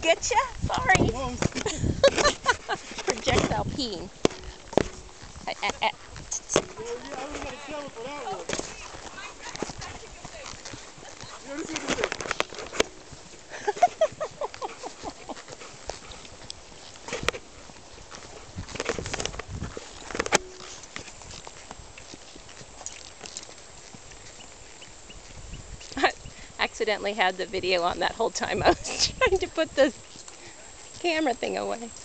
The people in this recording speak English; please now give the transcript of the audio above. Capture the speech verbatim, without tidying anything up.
Getcha? Sorry. Projectile peeing. I, I, I. Well, yeah, I don't got a camera for that one. Yeah, this is the thing. Accidentally had the video on that whole time I was trying to put the camera thing away.